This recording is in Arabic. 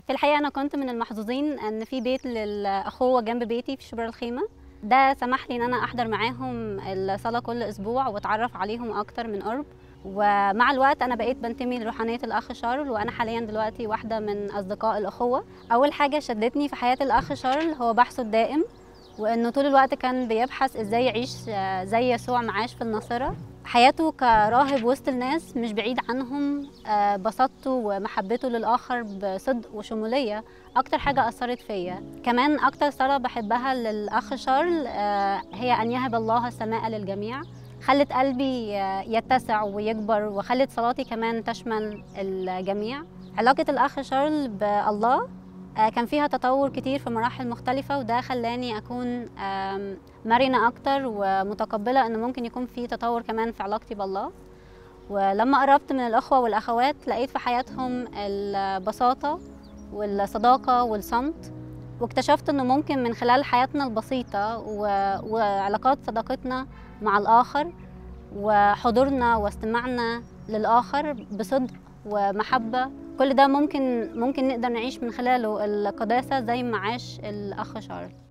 في الحقيقة أنا كنت من المحظوظين إن في بيت للأخوة جنب بيتي في شبرا الخيمة، ده سمح لي إن أنا أحضر معاهم الصلاة كل أسبوع وأتعرف عليهم أكتر من قرب، ومع الوقت أنا بقيت بنتمي لروحانية الأخ شارل، وأنا حاليا دلوقتي واحدة من أصدقاء الأخوة. أول حاجة شدتني في حياة الأخ شارل هو بحثه الدائم، وإنه طول الوقت كان بيبحث إزاي يعيش زي يسوع ما عاش في الناصرة. حياته كراهب وسط الناس مش بعيد عنهم، بساطته ومحبته للآخر بصدق وشمولية أكتر حاجة أثرت فيا. كمان أكتر صلاة بحبها للأخ شارل هي أن يهب الله السماء للجميع، خلت قلبي يتسع ويكبر، وخلت صلاتي كمان تشمل الجميع. علاقة الأخ شارل بالله كان فيها تطور كتير في مراحل مختلفة، وده خلاني أكون مرنة أكتر ومتقبلة إن ممكن يكون في تطور كمان في علاقتي بالله. ولما قربت من الأخوة والأخوات لقيت في حياتهم البساطة والصداقة والصمت، واكتشفت إنه ممكن من خلال حياتنا البسيطة وعلاقات صداقتنا مع الآخر وحضورنا واستماعنا للآخر بصدق ومحبة، كل ده ممكن نقدر نعيش من خلاله القداسة زي ما عاش الأخ شارل.